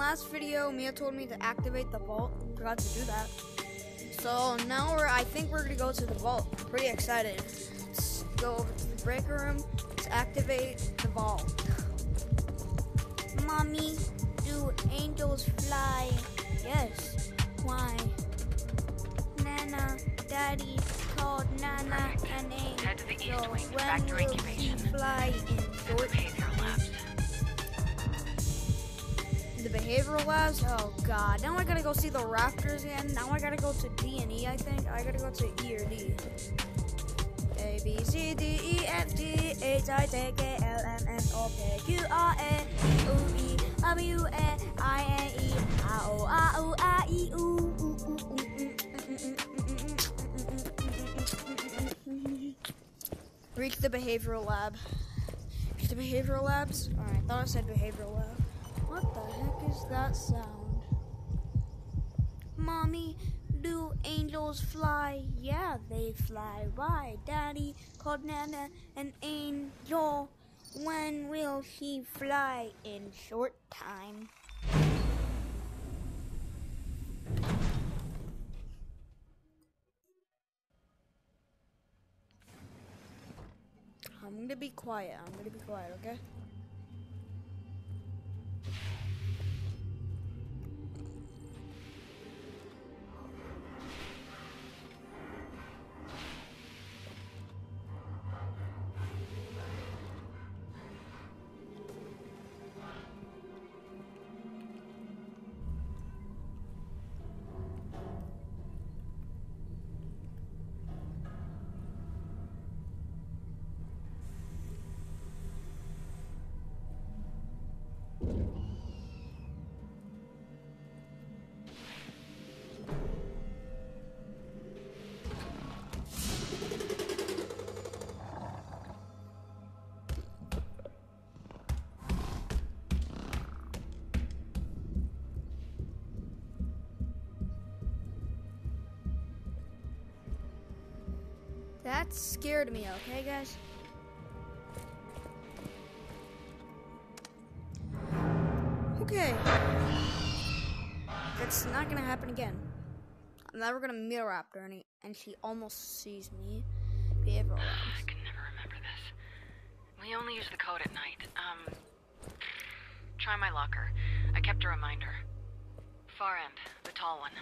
last video, Mia told me to activate the vault. Forgot to do that. So now I think we're gonna go to the vault. Pretty excited. Let's go over to the breaker room. Let's activate the vault. Mommy, do angels fly? Yes. Why? Nana, Daddy called Nana an angel. Head to the east wing, When factory will incubation. he fly in short Behavioral labs. The behavioral labs? Oh god. Now I gotta go see the Raptors again. Now I gotta go to D and E, I think. I gotta go to E or D. A, B, C, D, E, F, G, H, I, J, K, L, M, N, O, P, Q, R, S, U, E, W, X, I, N, E, I, O, I, O, I, E, U. Reach the behavioral lab. Reach the behavioral labs? Alright, I thought I said behavioral lab. What the heck is that sound? Mommy, do angels fly? Yeah, they fly. Why? Daddy called Nana an angel. When will she fly? In short time. I'm gonna be quiet. Okay? That scared me, okay, guys? Okay. That's not gonna happen again. I'm never gonna meet a raptor, and she almost sees me. Behavioral labs. I can never remember this. We only use the code at night. Try my locker. I kept a reminder. Far end, the tall one.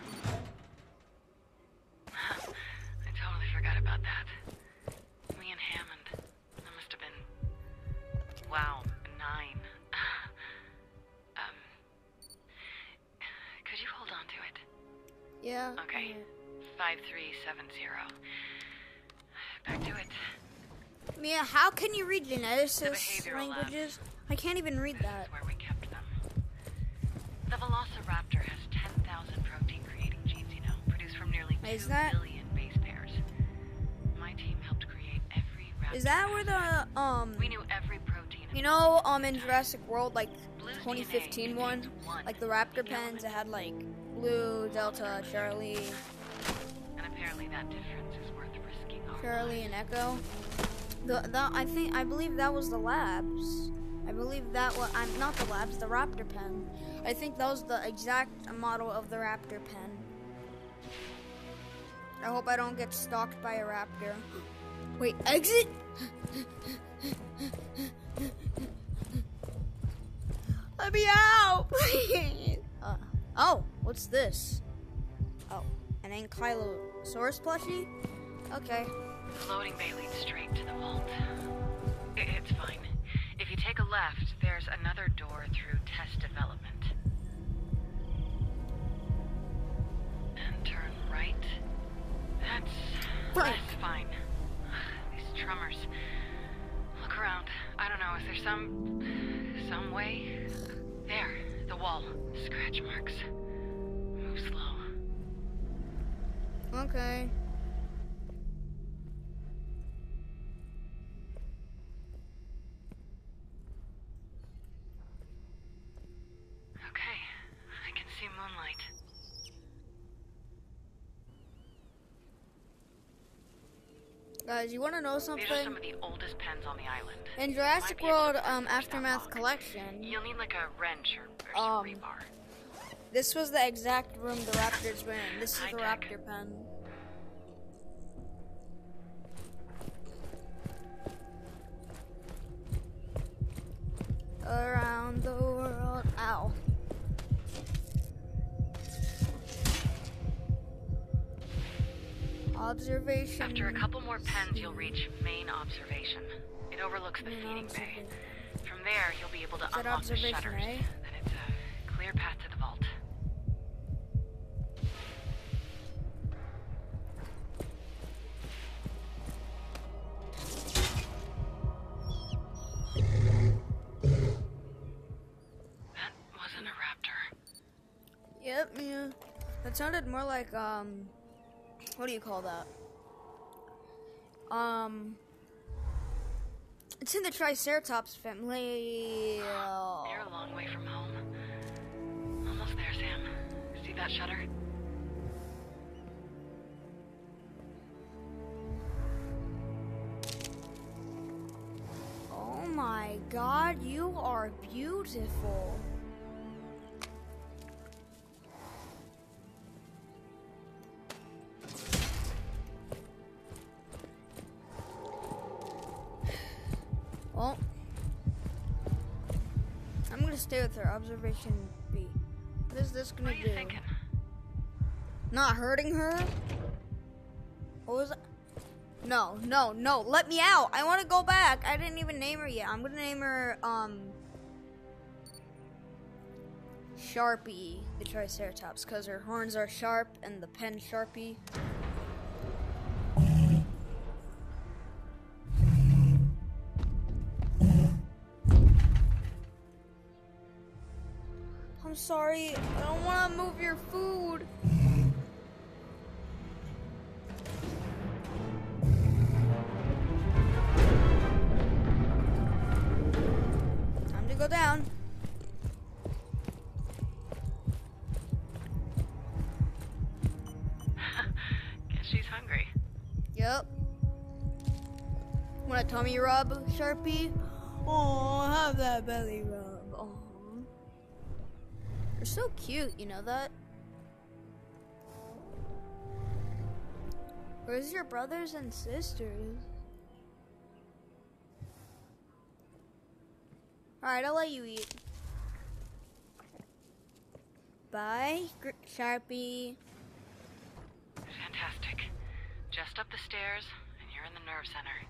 I totally forgot about that. Me and Hammond. That must have been... Wow, 9. Could you hold on to it? Yeah. Okay. Yeah. 5370. Back to it. Mia, how can you read Genesis behavioral languages? I can't even read This that. is where we kept them. The Velociraptor has 10,000 protein-creating genes, you know, produced from nearly 2 billion base pairs. My team helped create every raptor. Is that where the We knew every protein. you know, in Jurassic World, like Blue's 2015 DNA one, contains one like the raptor unique pens, it element. had like Blue, Delta, Charlie, And apparently that difference is worth risking our Charlie, lives. and Echo. I believe that was the labs. I believe that was not the labs, the raptor pen. I think that was the exact model of the raptor pen. I hope I don't get stalked by a raptor. Wait, exit? Let me out, please. Oh, what's this? Oh, an Ankylosaurus plushie? Okay. The loading bay leads straight to the vault. It's fine. If you take a left, there's another door through test development. And turn right. That's fine. These tremors. Look around. I don't know, is there some way? There, the wall. Scratch marks. Move slow. Okay. Okay, I can see moonlight. Guys, you want to know These are some something? of the oldest pens on the island. In Jurassic Might be able to World find something Aftermath that long. Collection, You'll need like a wrench or some rebar. This was the exact room the raptors were in. This is the High-tech. raptor pen. Around the world. Ow. Observation. After a couple more pens, you'll reach main observation. It overlooks the feeding bay. From there, you'll be able to that unlock the observation, shutters. eh? Then it's a clear path to the vault. That wasn't a raptor. Yep, yeah. That sounded more like, what do you call that? It's in the Triceratops family. You're a long way from home. Almost there, Sam. See that shutter? Oh my god, you are beautiful. Well, I'm gonna stay with her. Observation B. What is this gonna What are you do? thinking? Not hurting her? What was it? No, no, no. Let me out. I want to go back. I didn't even name her yet. I'm gonna name her, Sharpie, the Triceratops, because her horns are sharp and the pen Sharpie. I'm sorry. I don't want to move your food. Time to go down. Guess she's hungry. Yep. Want a tummy rub, Sharpie? Oh, have that belly rub. Oh. You're so cute, you know that? Where's your brothers and sisters? Alright, I'll let you eat. Bye, Sharpie. Fantastic. Just up the stairs, and you're in the nerve center.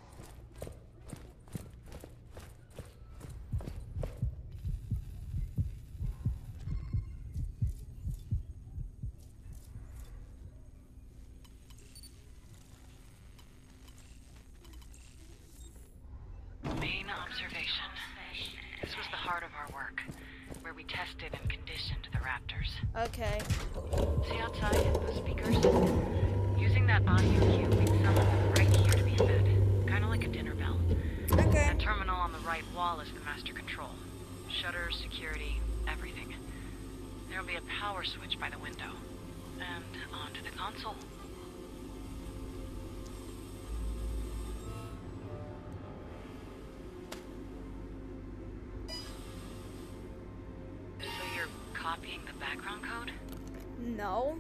Main observation. This was the heart of our work, where we tested and conditioned the raptors. Okay. See outside, those speakers? Using that audio cue, we'd summon them right here to be fed. Kind of like a dinner bell. Okay. That terminal on the right wall is the master control. Shutters, security, everything. There'll be a power switch by the window. And onto the console. So you're copying the background code? No.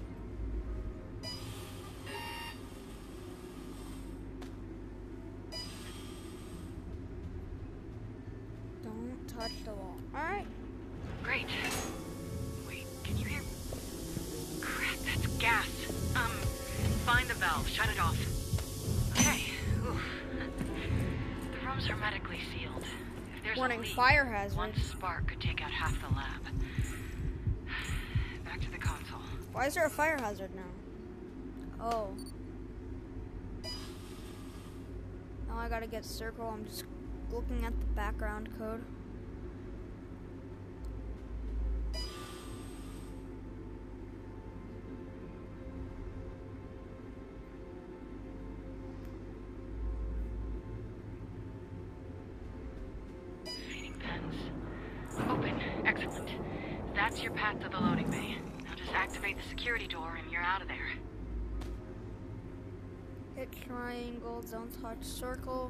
Don't touch the wall. Alright. Great. Wait, can you hear? Crap, that's gas. Find the valve, shut it off. Okay. Oof. The room's hermetically sealed. If there's Warning, a leak, fire hazard. one spark could take out half the lab. Back to the console. Why is there a fire hazard now? Oh. Now I gotta get circle. I'm just looking at the background code. Feeding pens. Open. Excellent. That's your path to the loading bay. Now just activate the security door and you're out of there. Hit triangle, don't touch circle.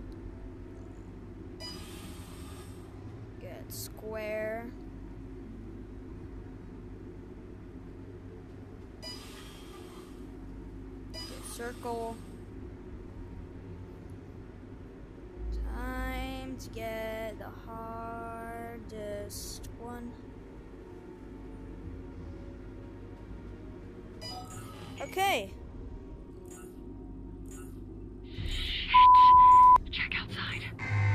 Get square. circle. Time to get the hardest one. Okay. Shit! Check outside.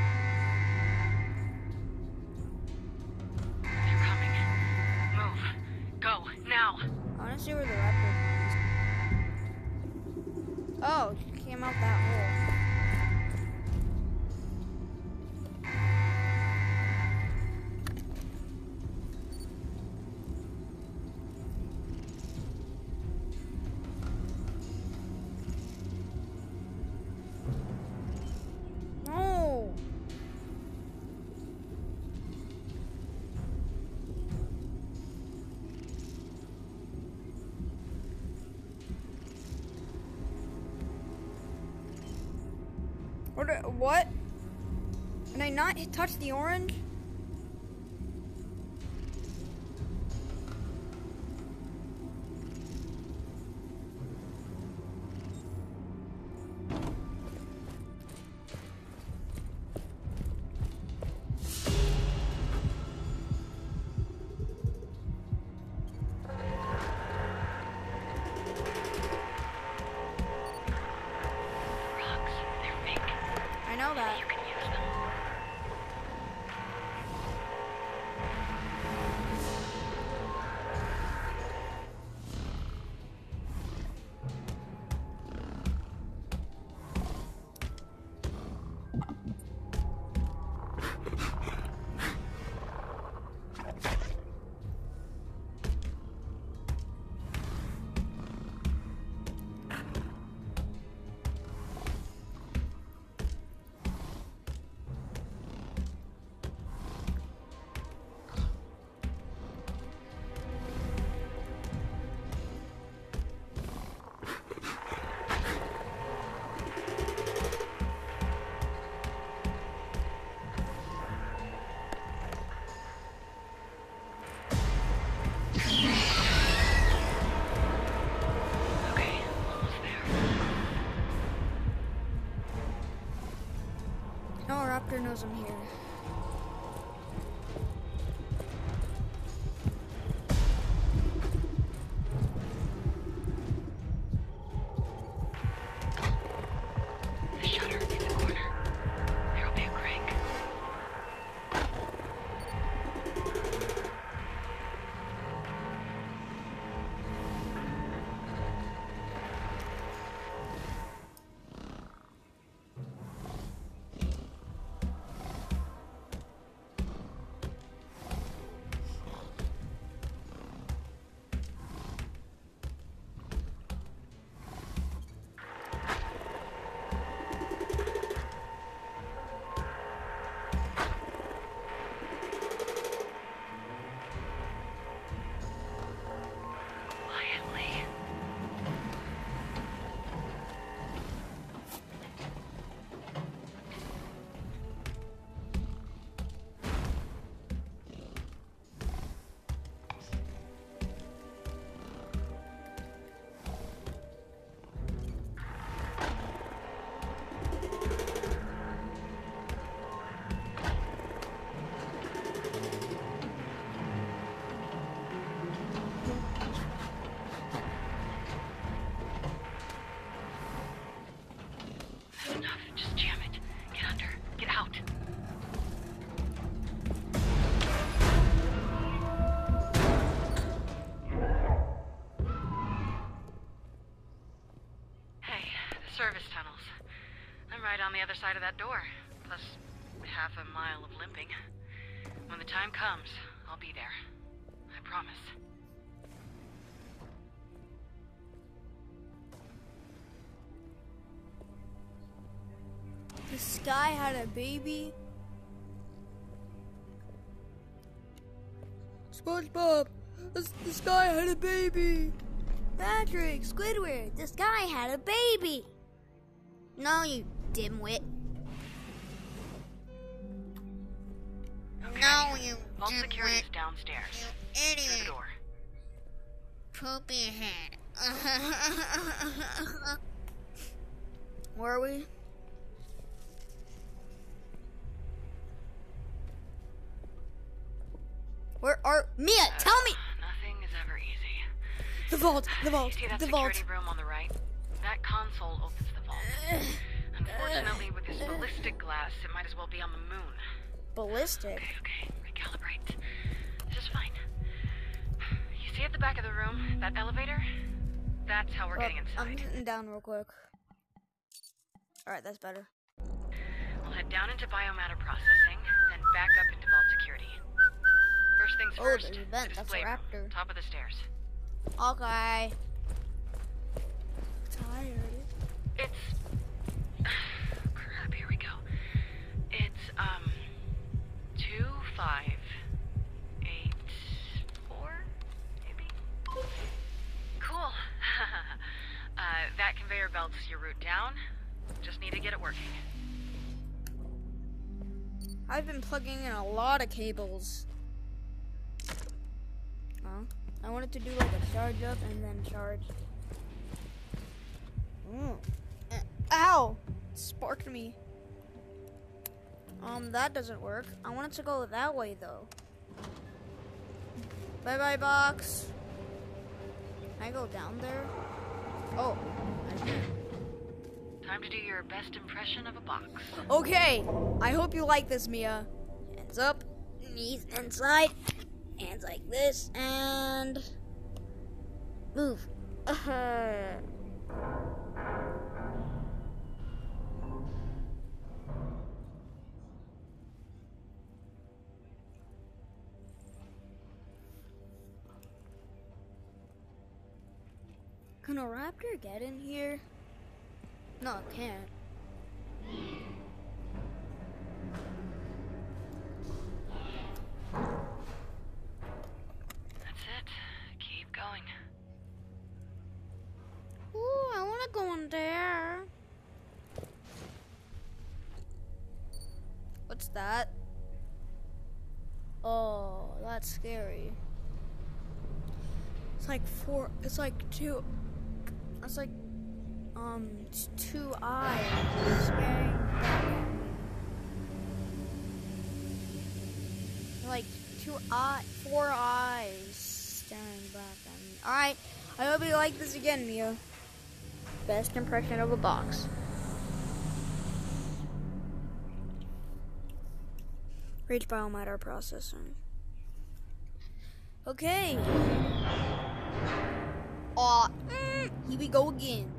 They're coming. Move. Go, now. I want to see where the raptor is. Oh, it came out that hole. No. What? Can I not touch the orange? Rocks, they're fake. I know that. You can use them. Okay, almost there. No, raptor knows I'm here. The shutter in the corner. There'll be a crank. Quietly. That's enough. Just jam it. Get under. Get out. Hey, the service tunnels. I'm right on the other side of that door. Plus half a mile of limping. When the time comes, I'll be there. I promise. The sky had a baby. SpongeBob, the sky had a baby. Patrick, Squidward, the sky had a baby. No, you dimwit. Okay. No, you Vault security dimwit. is downstairs. You Through the idiot. door. Poopy head. Where are we? Where are Mia? Tell me. Nothing is ever easy. The vault. The vault. You see that The security vault. room on the right? That console opens the vault. Unfortunately, with this ballistic glass, it might as well be on the moon. Ballistic. Okay, recalibrate. This is fine. You see at the back of the room, that elevator? That's how we're getting I'm inside. sitting down real quick. Alright, that's better. We'll head down into biomatter processing, then back up into vault security. First things Oh, first, there's a vent. the That's a display room, raptor. top of the stairs. Okay. Tired. It's... crap, here we go. It's, 2584, maybe? Cool. That conveyor belt's your route down. Just need to get it working. I've been plugging in a lot of cables. Huh? I wanted to do like a charge up and then charge. Ow! Sparked me. That doesn't work. I wanted to go that way though. Bye bye box. Can I go down there? Oh. Time to do your best impression of a box. Okay. I hope you like this, Mia. Hands up, knees inside, hands like this, and move. Can a raptor get in here? No, it can't. That's it. Keep going. Ooh, I want to go in there. What's that? Oh, that's scary. It's like two eyes staring back at me. Like four eyes staring back at me. Alright, I hope you like this again, Mia. Best impression of a box. Reach biomatter processing. Okay. Aw, here we go again.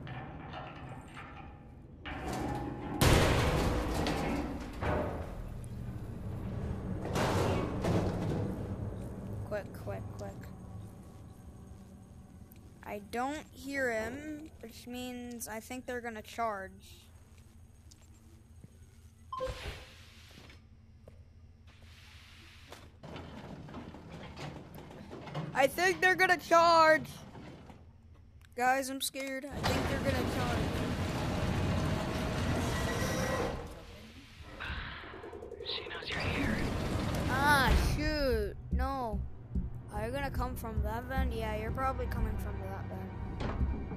Quick. I don't hear him, which means I think they're gonna charge. I think they're gonna charge. Guys, I'm scared. I think they're gonna charge. She knows you're here. Ah, shoot. No. Are you gonna come from that vent? Yeah, you're probably coming from that vent.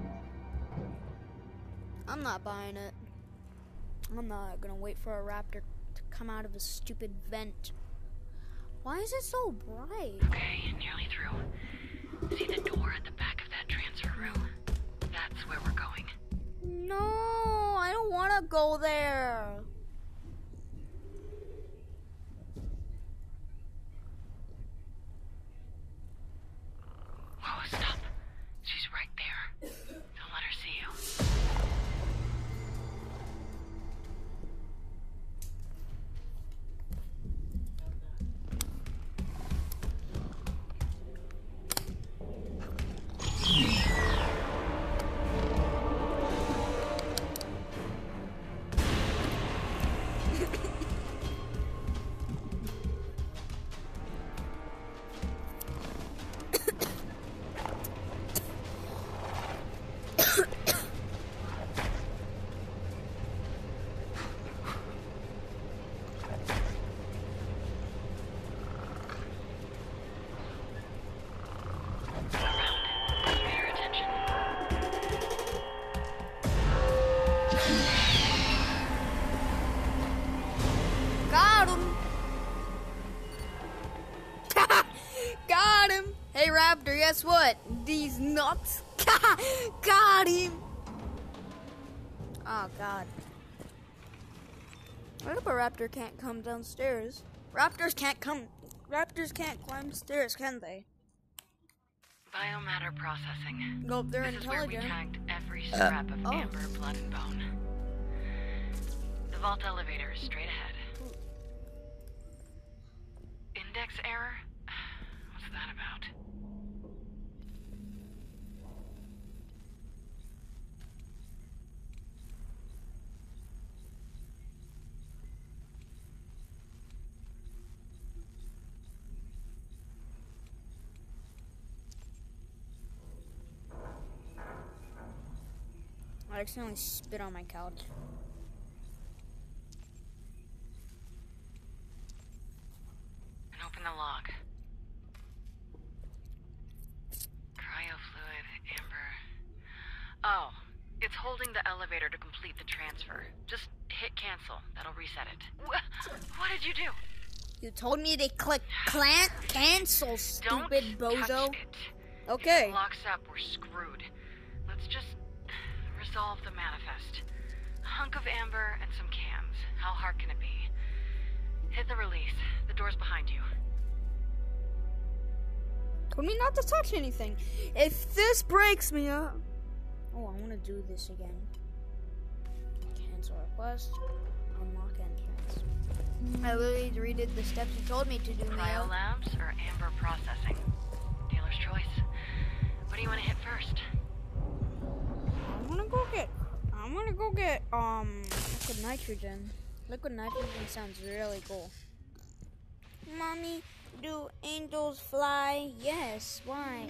I'm not buying it. I'm not gonna wait for a raptor to come out of a stupid vent. Why is it so bright? Okay, nearly through. See the door at the back of that transfer room? That's where we're going. No, I don't want to go there. Whoa, stop. She's right there. Don't let her see you. Got him. Got him. Hey, Raptor, guess what? These nuts. Got him. Oh, God. I hope a raptor can't come downstairs. Raptors can't climb stairs, can they? Biomatter processing. Nope, they're This is where we intelligent. tagged every scrap of amber, blood, and bone. The vault elevator is straight ahead. Index error? What's that about? I accidentally spit on my couch. And open the log. Cryofluid, amber. Oh, it's holding the elevator to complete the transfer. Just hit cancel. That'll reset it. What did you do? You told me to click cancel, stupid Don't bozo. touch it. Okay. If it locks up, we're screwed. Let's just resolve the manifest. A hunk of amber and some cans. How hard can it be? Hit the release. The door's behind you. Told me not to touch anything. If this breaks me up. Oh, I want to do this again. Cancel request. Unlock entrance. I literally redid the steps you told me to do, Cryo Neo. labs or amber processing? Dealer's choice. What do you want to hit first? I'm gonna go get liquid nitrogen. Liquid nitrogen sounds really cool. Mommy, do angels fly? Yes, why?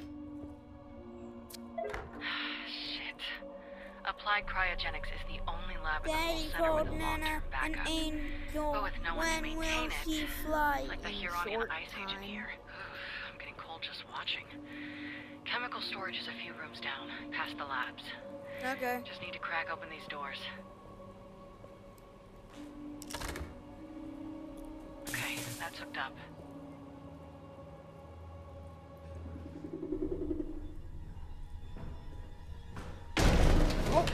Shit. Applied cryogenics is the only lab in the whole Daddy center with told a Nana long-term an backup. angel. But with no one to When will maintain she it, fly? like the in Huronian short Ice Age in time? here. I'm getting cold just watching. Chemical storage is a few rooms down, past the labs. Okay. Just need to crack open these doors. Okay, that's hooked up. Oh.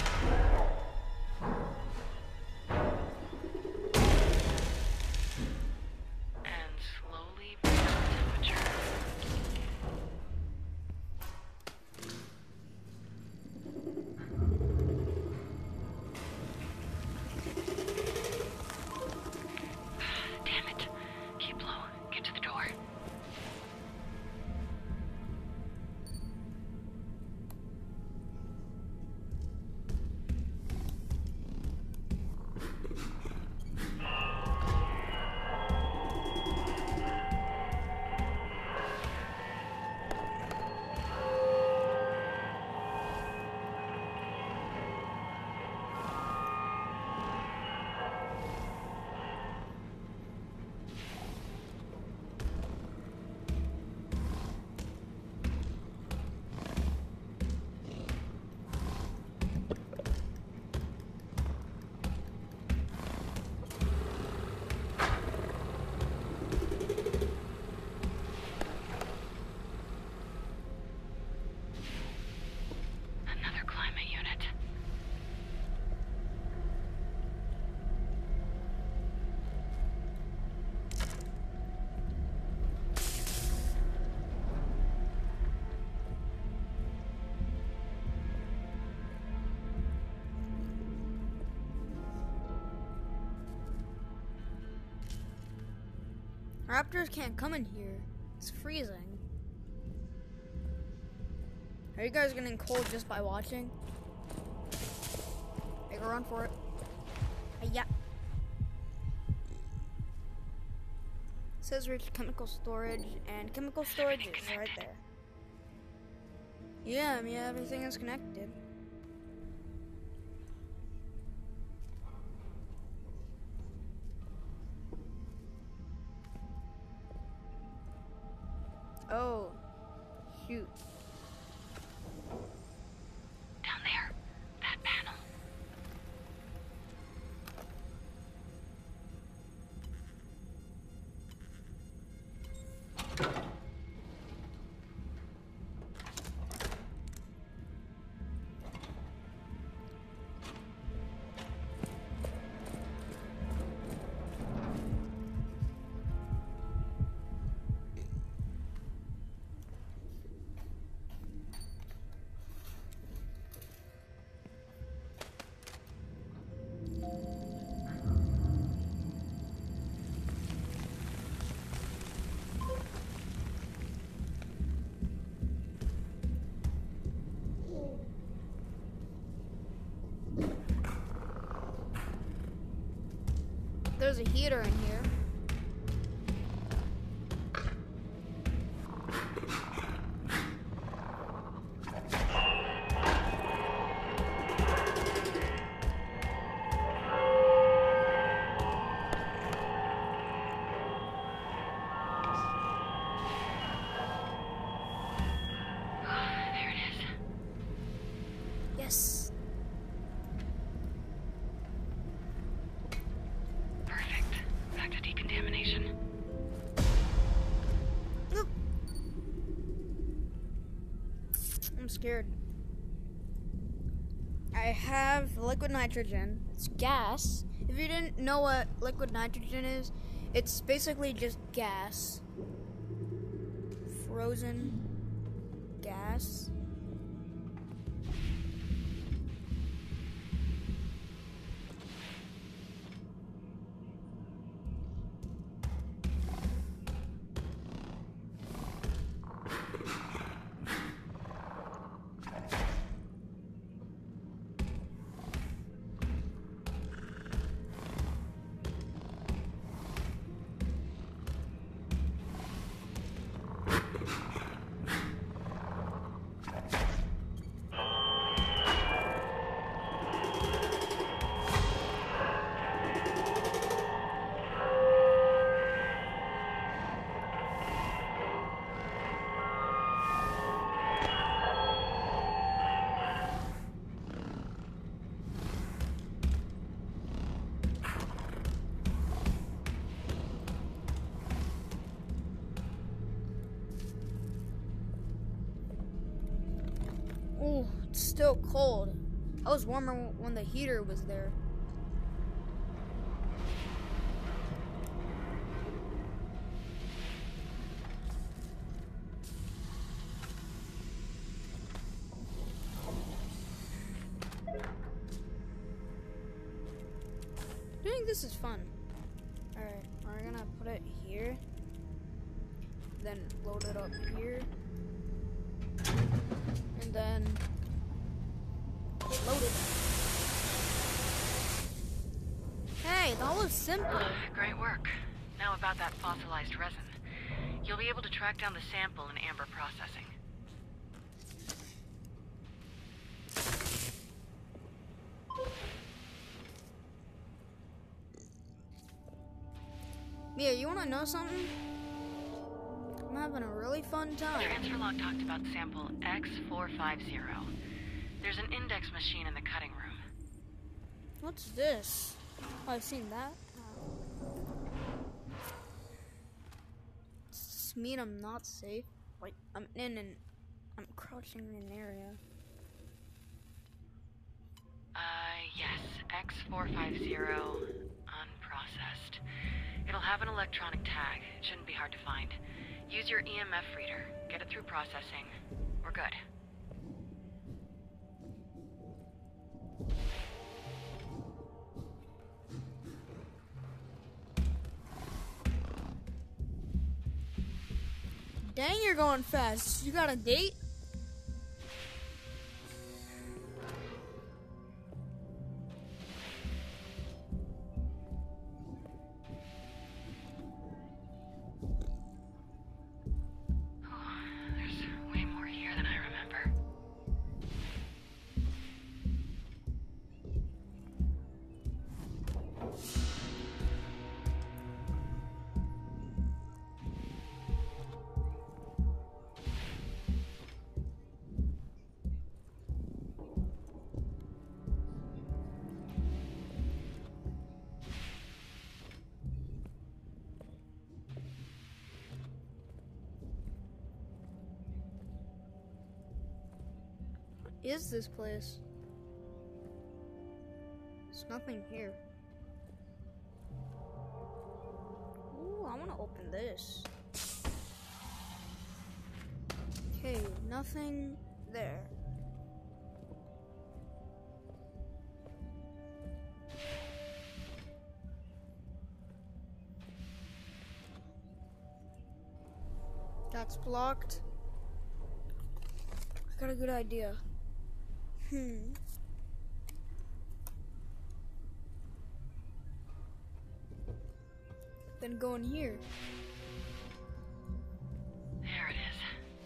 And slowly bring up temperature. Damn it. Keep low. Get to the door. Another climate unit. Raptors can't come in here. It's freezing. Are you guys getting cold just by watching? Make a run for it. Yeah. It says reach chemical storage, and chemical storage is right there. Yeah, everything is connected. Oh, shoot. Down there. That panel. there's a heater in here. There it is. Yes. Perfect. Back to decontamination. Oop. I'm scared. I have liquid nitrogen. It's gas. If you didn't know what liquid nitrogen is, it's basically just gas. Frozen gas. Ooh, it's still cold. I was warmer when the heater was there. I think this is fun. Alright, we're gonna put it here. Then load it up here. And then load it. Hey, that was simple. Great work. Now about that fossilized resin. You'll be able to track down the sample in amber processing. Mia, you wanna know something? I'm having a really fun time. Transfer log talked about sample X450. There's an index machine in the cutting room. What's this? Oh, I've seen that. Does this mean I'm not safe? Wait, I'm crouching in an area. Yes, X450, unprocessed. It'll have an electronic tag. It shouldn't be hard to find. Use your EMF reader. Get it through processing. We're good. Dang, you're going fast. You got a date? There's way more here than I remember. Is this place? There's nothing here. Ooh, I want to open this. Okay, nothing there. That's blocked. I got a good idea. Then go in here. There it is.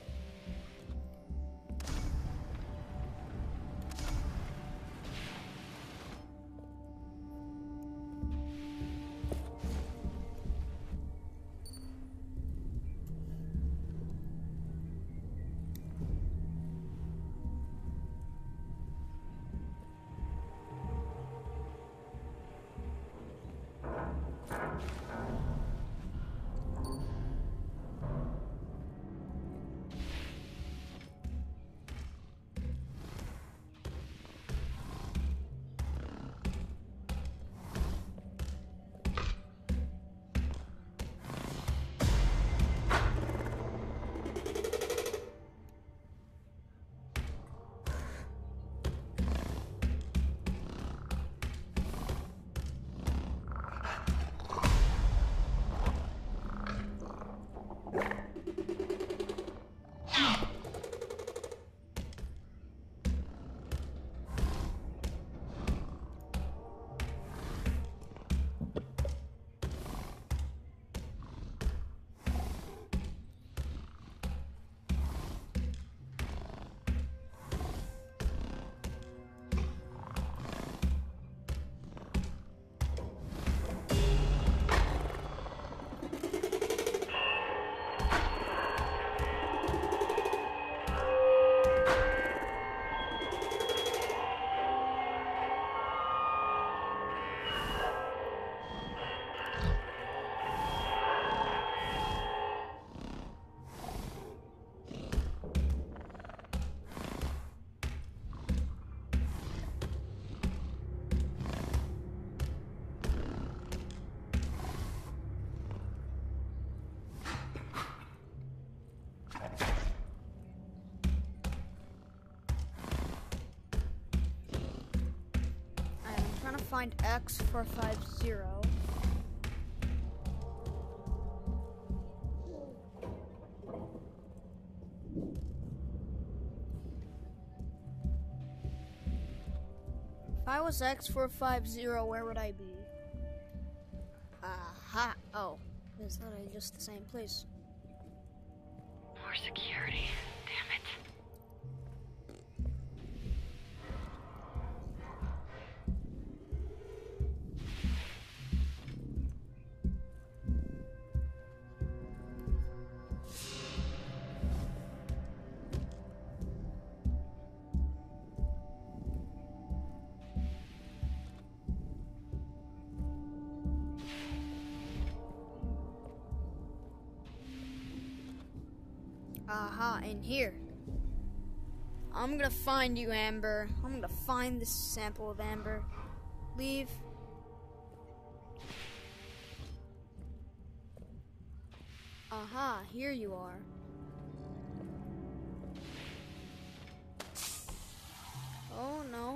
Find X450. If I was X450, where would I be? Aha! Oh, is that just the same place? More security. Damn it. Aha, in here. I'm gonna find you, Amber. I'm gonna find this sample of Amber. Leave. Aha, here you are. Oh no.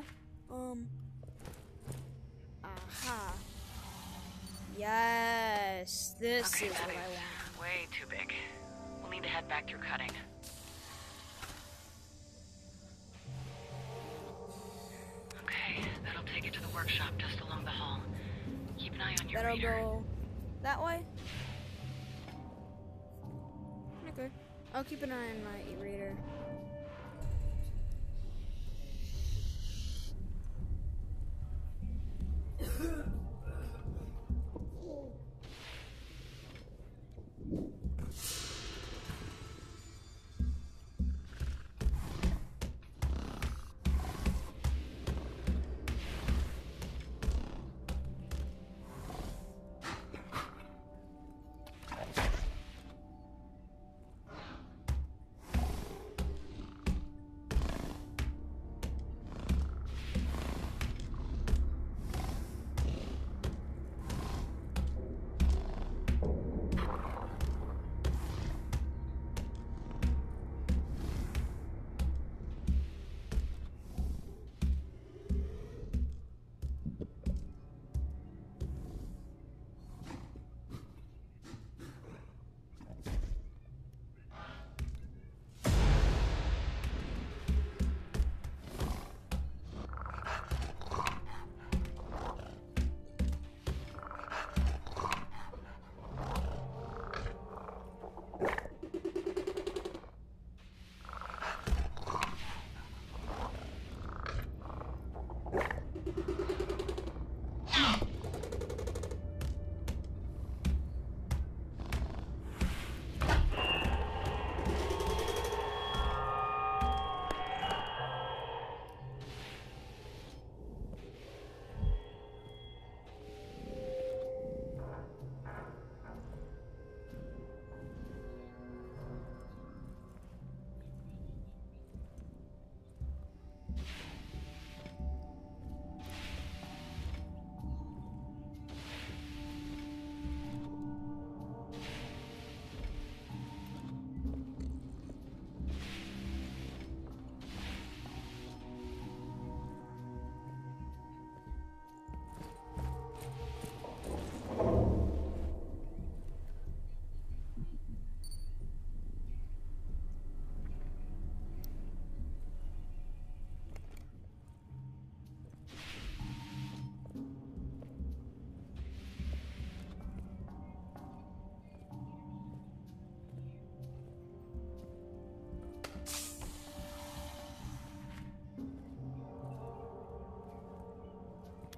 Aha. Yes, this Okay, is what that I is want. way too big. We'll need to head back through cutting. Okay, that'll take you to the workshop just along the hall. Keep an eye on your That'll reader. go that way. Okay. I'll keep an eye on my e-reader.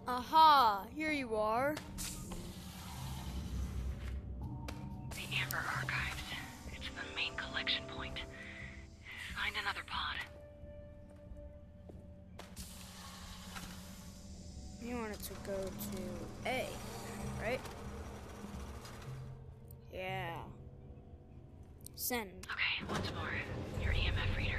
Aha, here you are. The Amber Archives. It's the main collection point. Find another pod. You wanted to go to A, right? Yeah. Send. Okay, once more. Your EMF reader.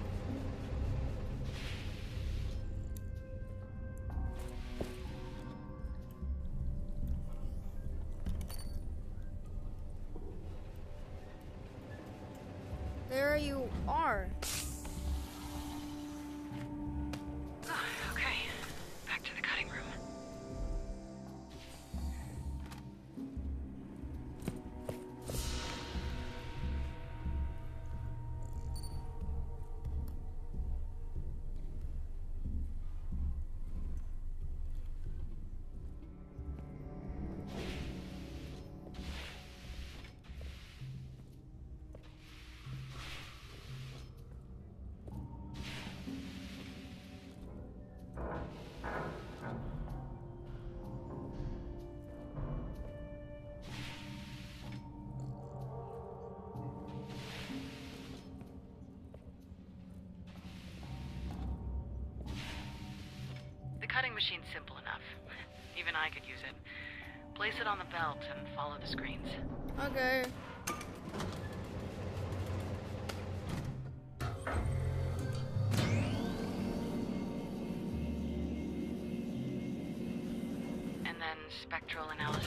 There you are. Oh, okay. Back to the cutting room. The cutting machine's simple enough. Even I could use it. Place it on the belt and follow the screens. Okay. And then spectral analysis.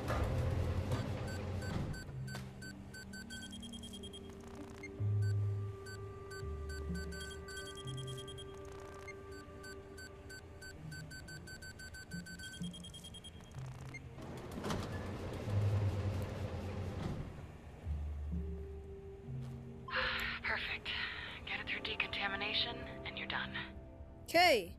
Perfect. Get it through decontamination, and you're done. Okay.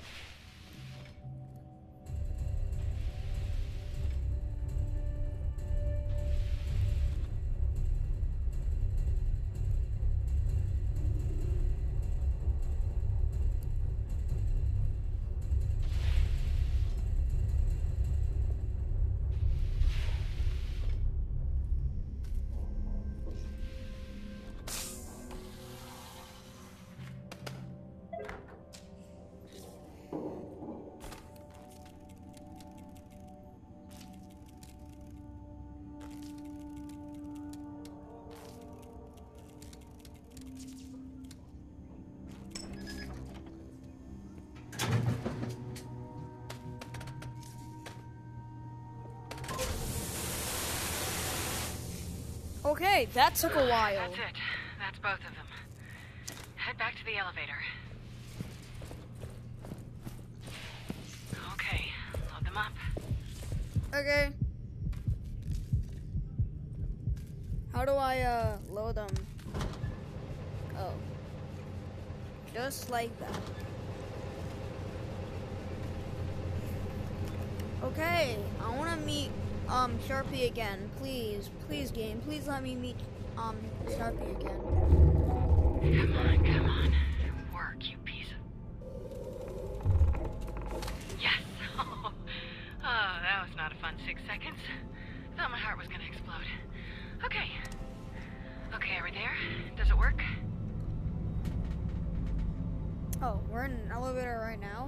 Okay, that took a while. That's it. That's both of them. Head back to the elevator. Okay, load them up. Okay. How do I, load them? Oh. Just like that. Okay, I wanna meet, Sharpie again. Please, please, game. Please let me meet, Sharpie again. Come on. Work, you piece of... Yes! Oh, that was not a fun 6 seconds. Thought my heart was gonna explode. Okay. Okay, are we there? Does it work? Oh, we're in an elevator right now?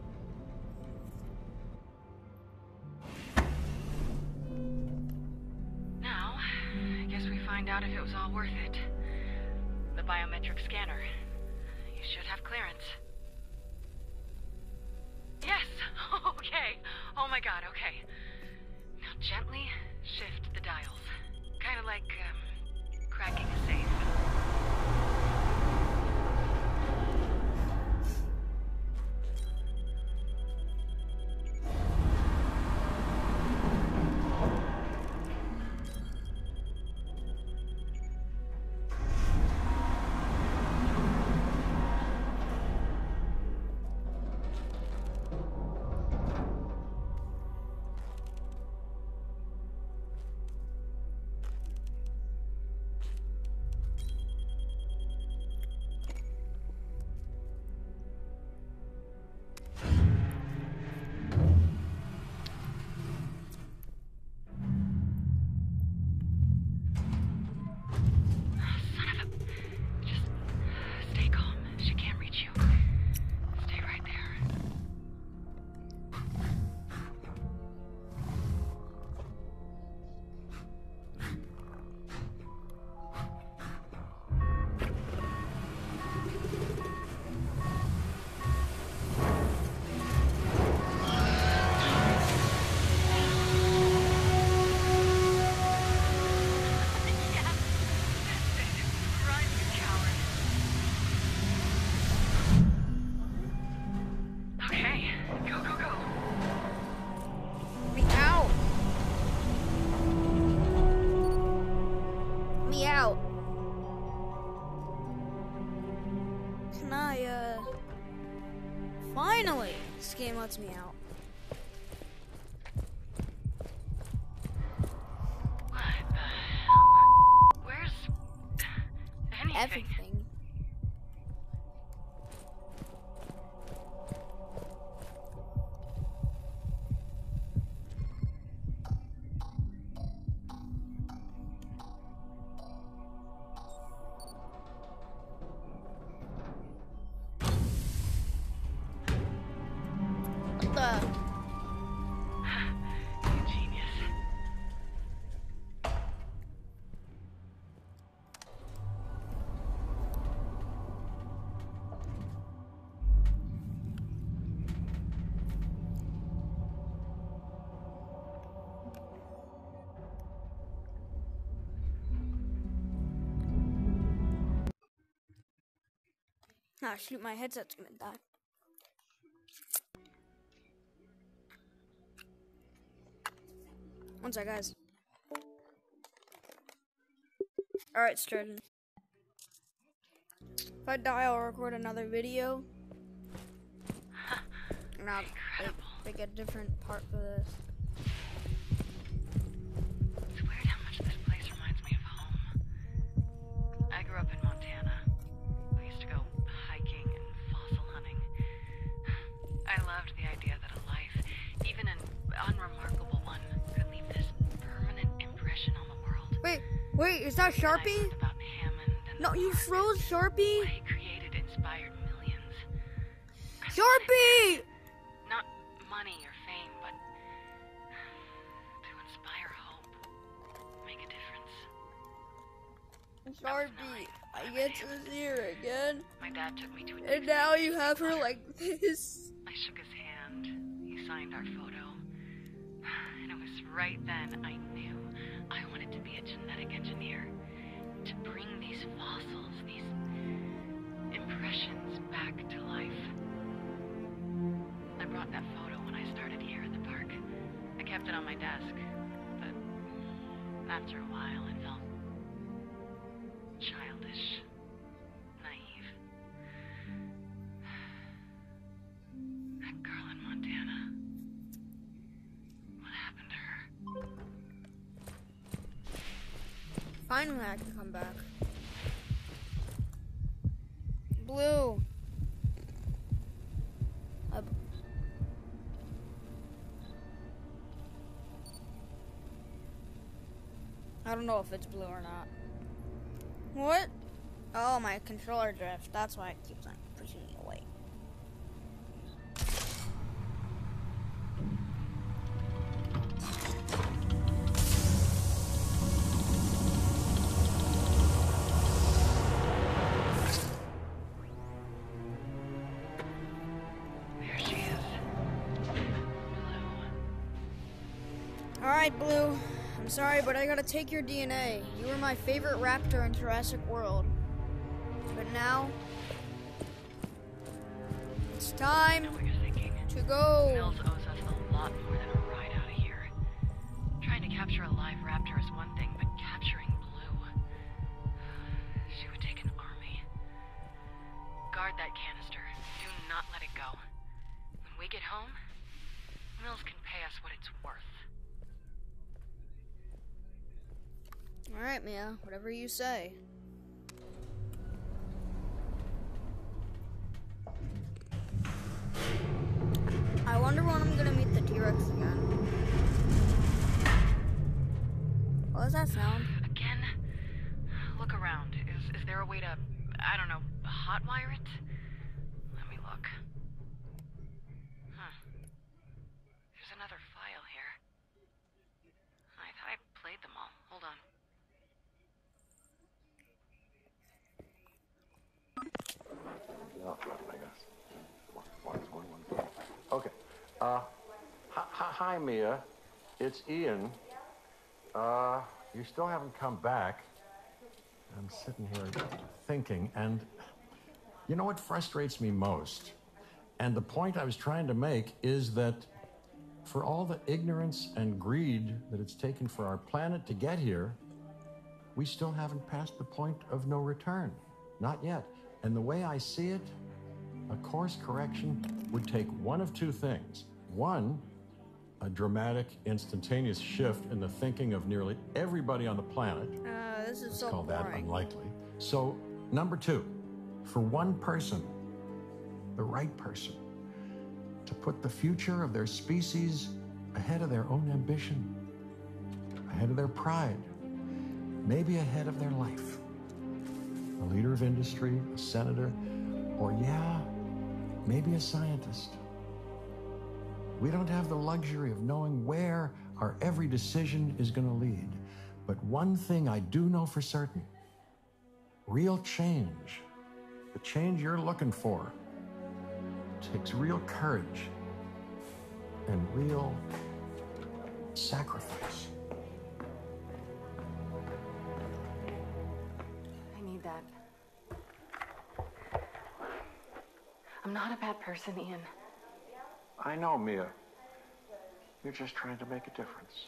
Now, I guess we find out if it was all worth it. The biometric scanner. You should have clearance. Yes! Okay. Oh my god, okay. Now gently shift the dials. Kind of like, cracking a safe. game lets me out. What the hell? Where's anything? Everything. What the? You genius. Ah, shoot, my headset's gonna die. One sec, guys. Alright, Sturgeon. If I die, I'll record another video. And I'll make a different part for this. It's weird how much this place reminds me of home. I grew up in Montana. We used to go hiking and fossil hunting. I loved the idea that a life, even an unremarkable one, could leave this permanent impression on the world. Wait, is that And I Sharpie? learned about Hammond and No, the you park. froze Sharpie? What he created inspired millions. Sharpie! Not money or fame, but to inspire hope, make a difference. Sharpie, I get to see her again. My dad took me to a And now you have her like this. I shook his hand. He signed our photo. And it was right then I knew I wanted to be a genetic engineer. To bring these fossils, these impressions back to life. I brought that photo when I started here at the park. I kept it on my desk. But after a while it felt childish, naive. That girl in Montana. What happened to her? Finally, I can come back. Blue. I don't know if it's blue or not. What? Oh, my controller drift. That's why it keeps on pushing me away. There she is. Blue. Alright, Blue. I'm sorry, but I gotta take your DNA. You were my favorite raptor in Jurassic World. But now, it's I time know what you're thinking. to go. Mills owes us a lot more than a ride out of here. Trying to capture a live raptor is one thing, but capturing Blue... She would take an army. Guard that canister. Do not let it go. When we get home, Mills can pay us what it's worth. Alright, Mia, whatever you say. I wonder when I'm gonna meet the T-Rex again. What does that sound? Again? Look around. Is there a way to, I don't know, hotwire it? Let me look. There's another file here. I thought I played them all. Hold on. I guess. Okay. Hi, Mia. It's Ian. You still haven't come back. I'm sitting here thinking, and you know what frustrates me most? And the point I was trying to make is that for all the ignorance and greed that it's taken for our planet to get here, we still haven't passed the point of no return. Not yet. And the way I see it, a course correction would take one of two things. One, a dramatic, instantaneous shift in the thinking of nearly everybody on the planet. This is Let's so call that boring. unlikely. So, number two, for one person, the right person, to put the future of their species ahead of their own ambition, ahead of their pride, maybe ahead of their life. A leader of industry, a senator, or yeah, maybe a scientist. We don't have the luxury of knowing where our every decision is going to lead. But one thing I do know for certain, real change, the change you're looking for, takes real courage and real sacrifice. I need that. I'm not a bad person, Ian. I know, Mia. You're just trying to make a difference.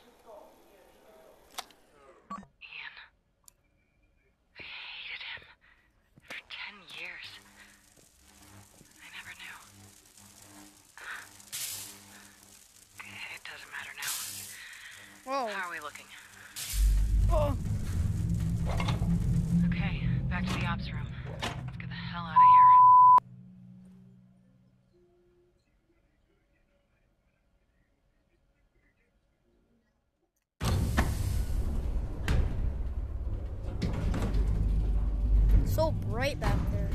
Ian. I hated him for 10 years. I never knew. It doesn't matter now. Whoa. How are we looking? Oh. Okay, back to the ops room. Let's get the hell out of here. So bright back there.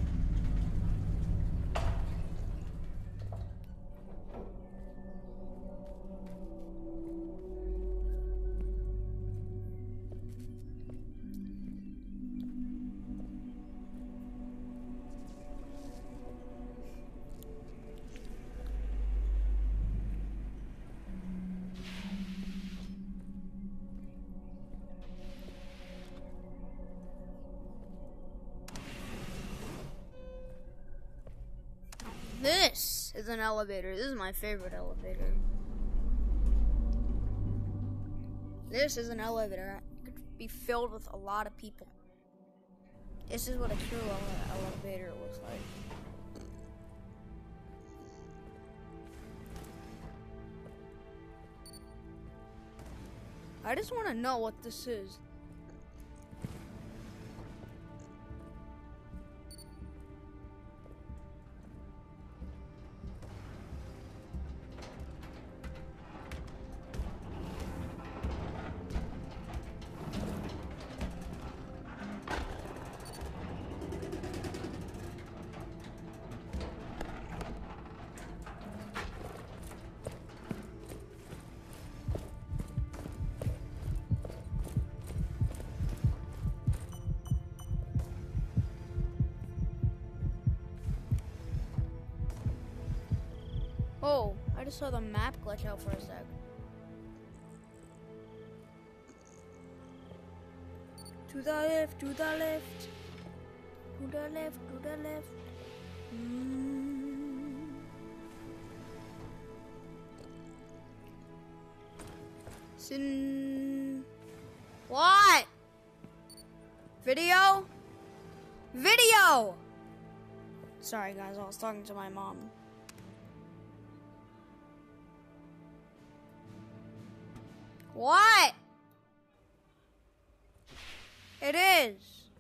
This is an elevator. This is my favorite elevator. This is an elevator. It could be filled with a lot of people. This is what a true elevator looks like. I just want to know what this is. Oh, I just saw the map glitch out for a sec. To the left, to the left. To the left, to the left. Sin. What? Video? Video! Sorry guys, I was talking to my mom. What? It is.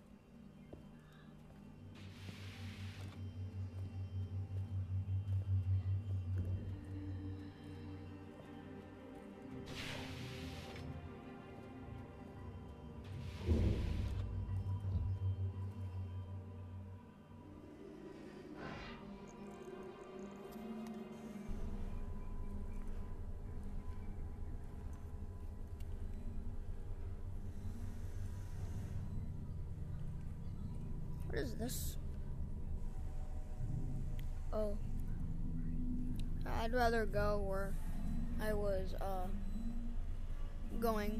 What is this? Oh. I'd rather go where I was, going.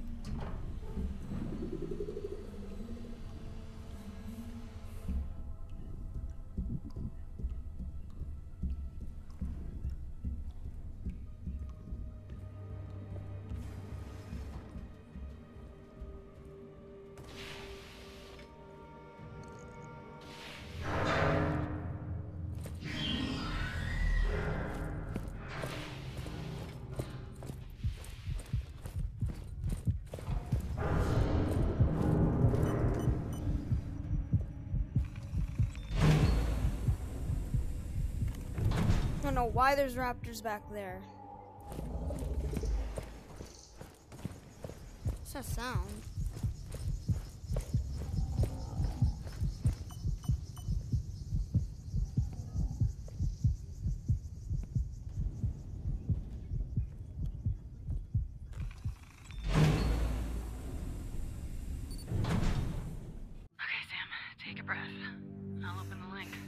know why there's raptors back there. What's that sound? Okay, Sam, take a breath. I'll open the link.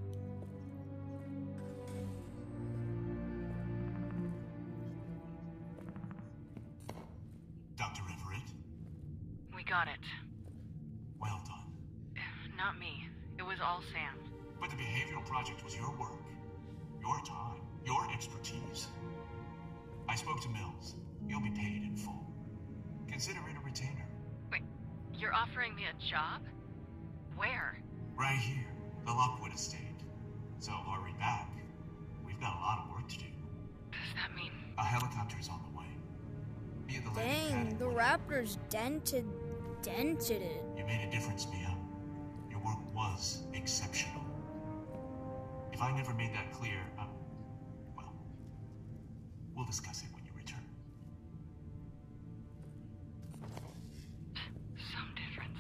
Dr. Everett? We got it. Well done. Not me. It was all Sam. But the behavioral project was your work, your time, your expertise. I spoke to Mills. You'll be paid in full. Consider it a retainer. Wait, you're offering me a job? Where? Right here, the Lockwood estate. So hurry back. We've got a lot of work to do. Does that mean... A helicopter is on the way. Be at the landing pad Dang, in the one- raptors dented it. You made a difference, Mia. Your work was exceptional. If I never made that clear, well, we'll discuss it when you return. Some difference.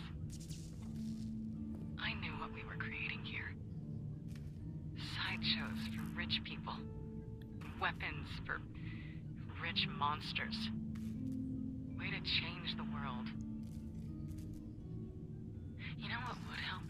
I knew what we were creating here. Sideshows for rich people. Weapons for rich monsters. Way to change the world. You know what would help?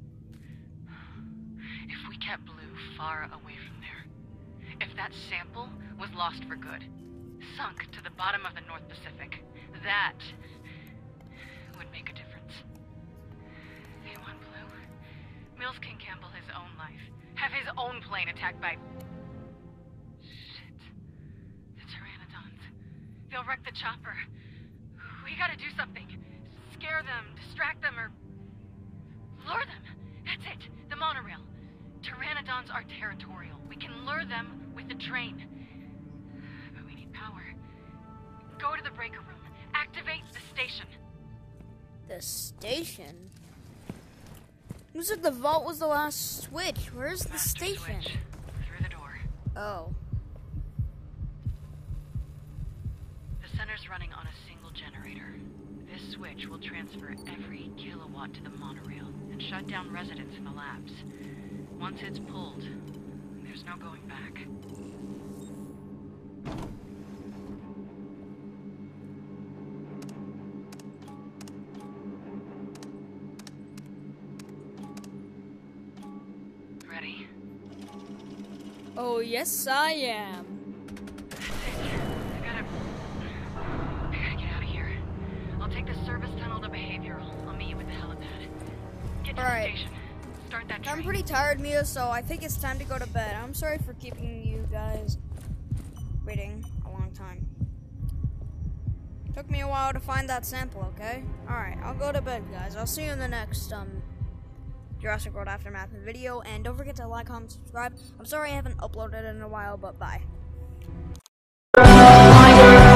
If we kept Blue far away from there. If that sample was lost for good. Sunk to the bottom of the North Pacific. That would make a difference. They want Blue. Mills can gamble his own life. Have his own plane attacked by... Shit. The Pteranodons. They'll wreck the chopper. We gotta do something. Scare them, distract them, or... lure them. That's it. The monorail. Pteranodons are territorial. We can lure them with the train. But we need power. Go to the breaker room. Activate the station. The station? You said the vault was the last switch. Where's the Master station? switch. Through the door. Oh. The center's running on a single generator. This switch will transfer every kilowatt to the monorail and shut down residents in the labs. Once it's pulled, there's no going back. Ready? Oh, yes, I am. I gotta get out of here. I'll take the service tunnel to behavioral. I'll meet you at the helipad. Get to Alright. the station. Start that train. I'm pretty tired, Mia, so I think it's time to go to bed. I'm sorry for keeping you guys waiting a long time. Took me a while to find that sample, okay? Alright, I'll go to bed, guys. I'll see you in the next, Jurassic World Aftermath video, and don't forget to like, comment, subscribe. I'm sorry I haven't uploaded in a while, but bye.